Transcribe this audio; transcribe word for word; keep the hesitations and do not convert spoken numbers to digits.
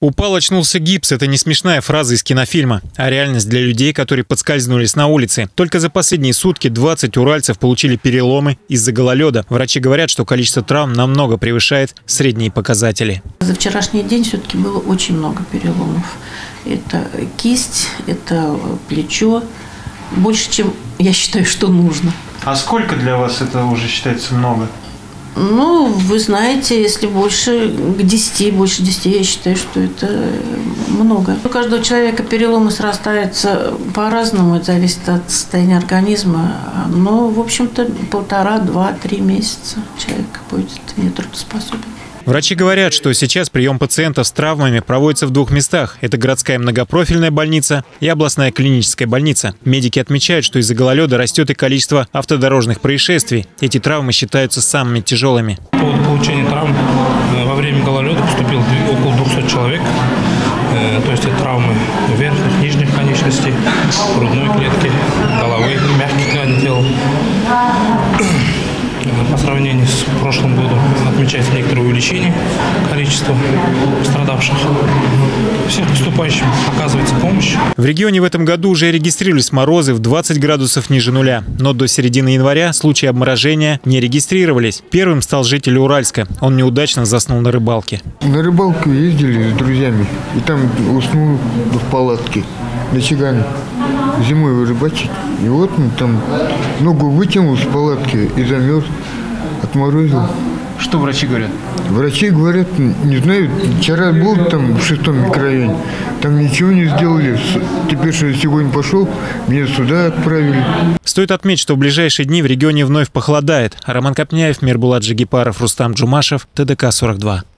Упал, очнулся гипс – это не смешная фраза из кинофильма, а реальность для людей, которые подскользнулись на улице. Только за последние сутки двадцать уральцев получили переломы из-за гололеда. Врачи говорят, что количество травм намного превышает средние показатели. За вчерашний день все-таки было очень много переломов. Это кисть, это плечо. Больше, чем я считаю, что нужно. А сколько для вас это уже считается много? Ну, вы знаете, если больше к десяти, больше десяти, я считаю, что это много. У каждого человека переломы срастаются по-разному, это зависит от состояния организма. Но, в общем-то, полтора, два, три месяца человек будет нетрудоспособен. Врачи говорят, что сейчас прием пациентов с травмами проводится в двух местах. Это городская многопрофильная больница и областная клиническая больница. Медики отмечают, что из-за гололеда растет и количество автодорожных происшествий. Эти травмы считаются самыми тяжелыми. По получению травм во время гололеда поступило около двухсот человек. То есть это травмы верхних, нижних конечностей, грудной клетки, головы, мягких тканей тела. По сравнению с прошлым годом отмечается некоторое увеличение количества пострадавших. Всем поступающим оказывается помощь. В регионе в этом году уже регистрировались морозы в двадцать градусов ниже нуля. Но до середины января случаи обморожения не регистрировались. Первым стал житель Уральска. Он неудачно заснул на рыбалке. На рыбалку ездили с друзьями. И там уснул в палатке на Чигане. Зимой рыбачить. И вот он там ногу вытянул с палатки и замерз, отморозил. Что врачи говорят? Врачи говорят, не знаю, вчера был там в шестом микрорайоне, там ничего не сделали. Теперь, что я сегодня пошел, меня сюда отправили. Стоит отметить, что в ближайшие дни в регионе вновь похолодает. Роман Копняев, Мирбулат Жигипаров, Рустам Джумашев, ТДК сорок два.